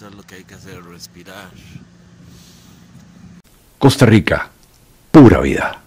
Esto es lo que hay que hacer, respirar. Costa Rica, pura vida.